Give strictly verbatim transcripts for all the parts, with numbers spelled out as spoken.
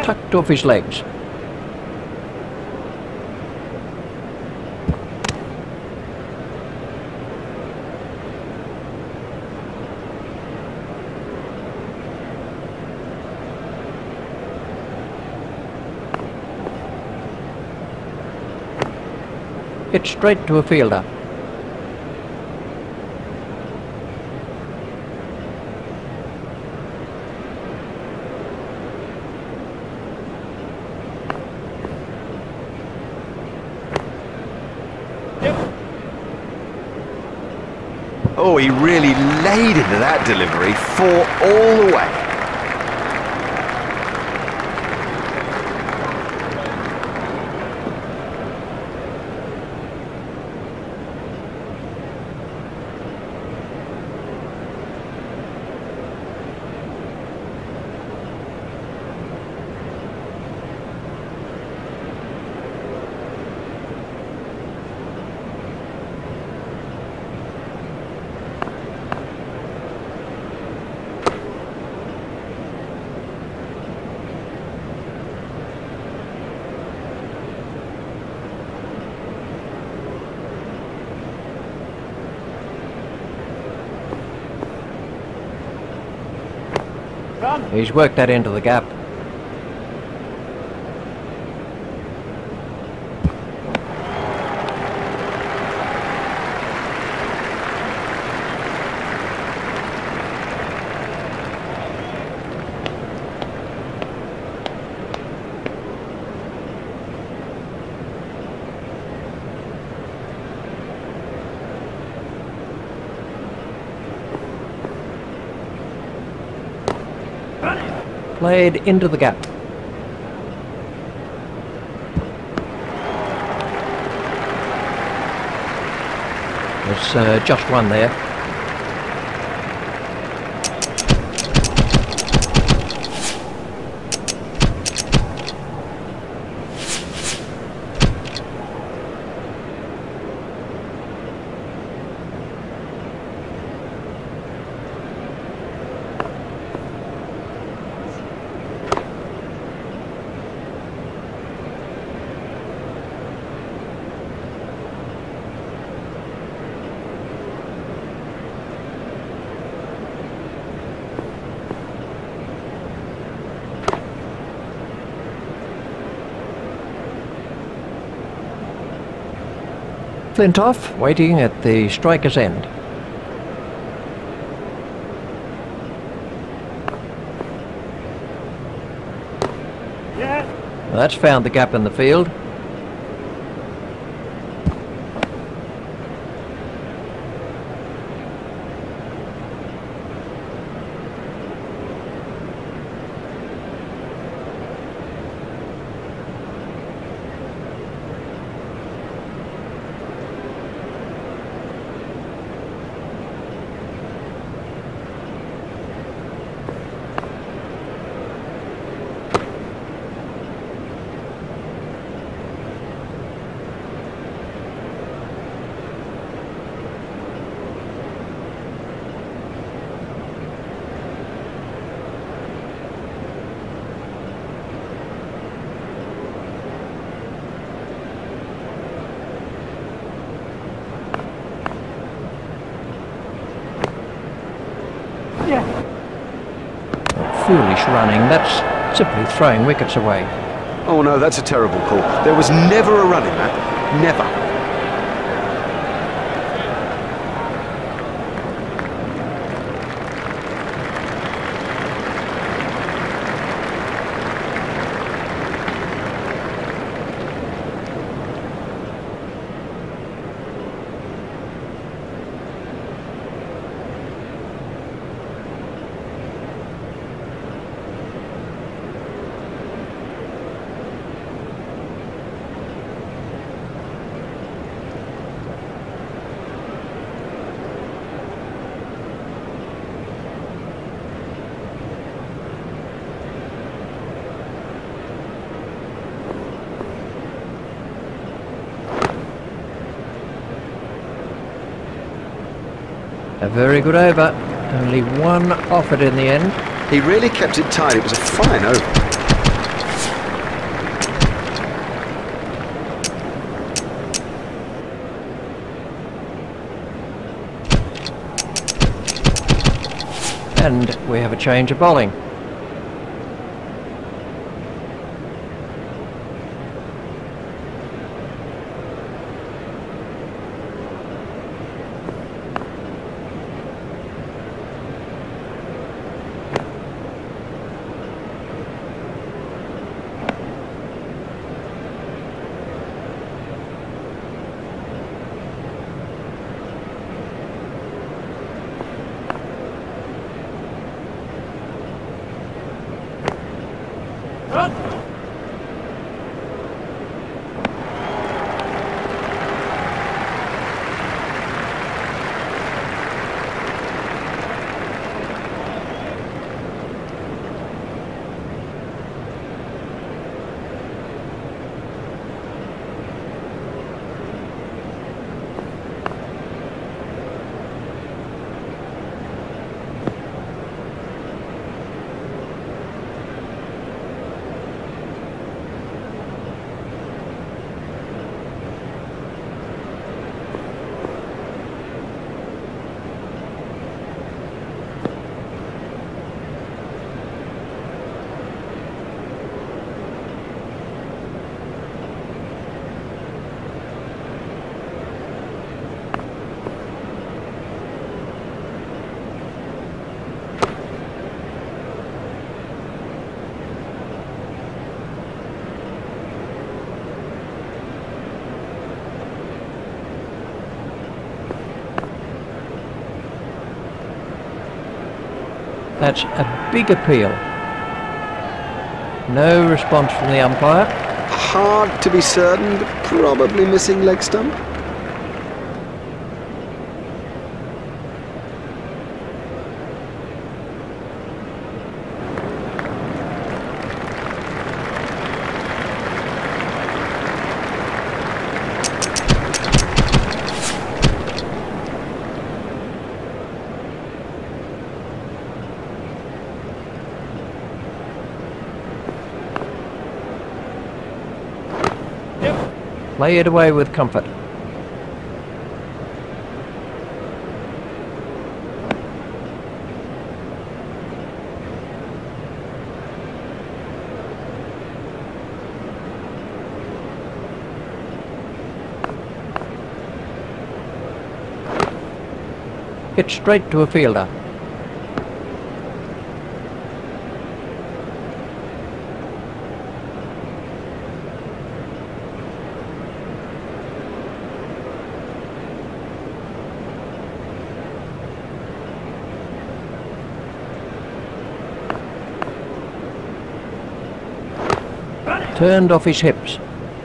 tucked off his legs. Hit straight to a fielder. Oh, he really laid into that delivery, fought all the way. He's worked that into the gap. Played into the gap. There's uh, just one there. Flintoff waiting at the striker's end. Yeah. Well, that's found the gap in the field. Foolish running, that's simply throwing wickets away. Oh no, that's a terrible call. There was never a run in that. Never. A very good over. Only one offered in the end. He really kept it tight. It was a fine over. And we have a change of bowling. That's a big appeal. No response from the umpire. Hard to be certain, but probably missing leg stump. Play it away with comfort. Hit straight to a fielder. Turned off his hips.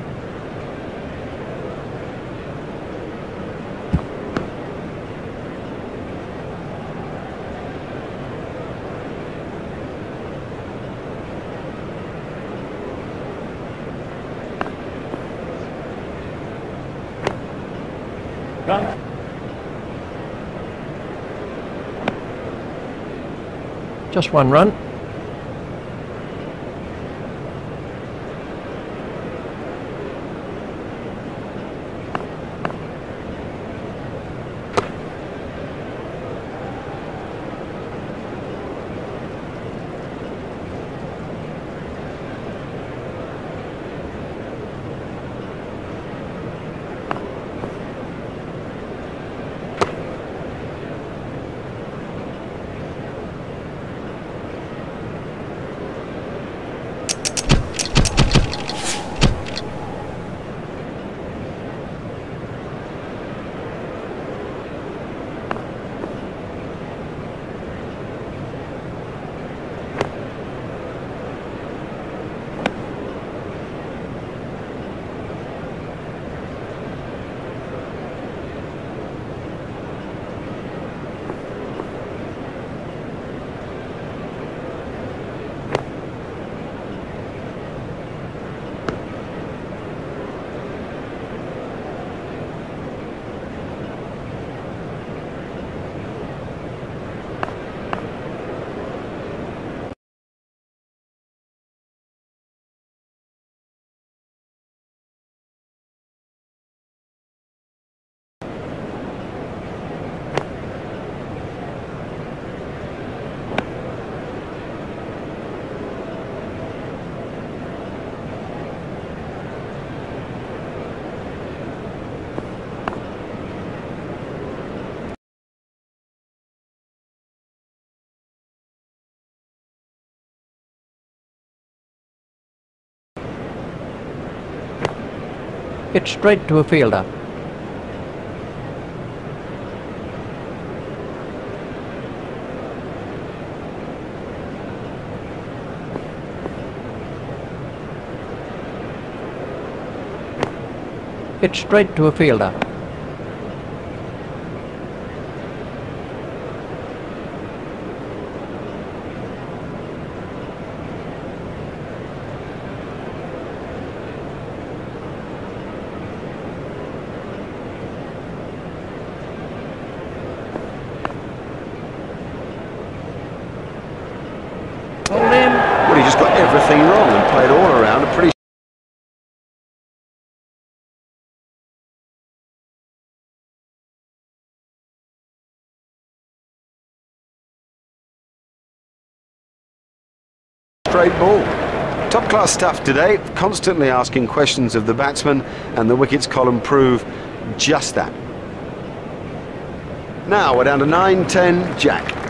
Run. Just one run. It's straight to a fielder. It's straight to a fielder. Hold in. Well, he just got everything wrong and played all around a pretty straight ball. Top class stuff today, constantly asking questions of the batsman, and the wickets column prove just that. Now we're down to nine ten, Jack.